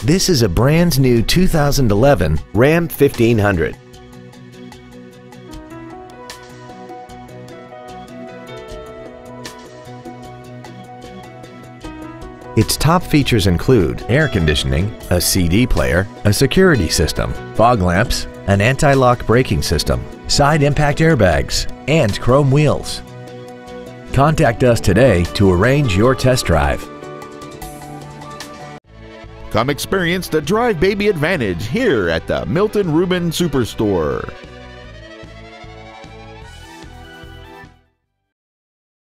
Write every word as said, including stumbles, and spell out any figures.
This is a brand new two thousand eleven Ram fifteen hundred. Its top features include air conditioning, a C D player, a security system, fog lamps, an anti-lock braking system, side impact airbags, and chrome wheels. Contact us today to arrange your test drive. Come experience the Drive Baby Advantage here at the Milton Ruben Superstore.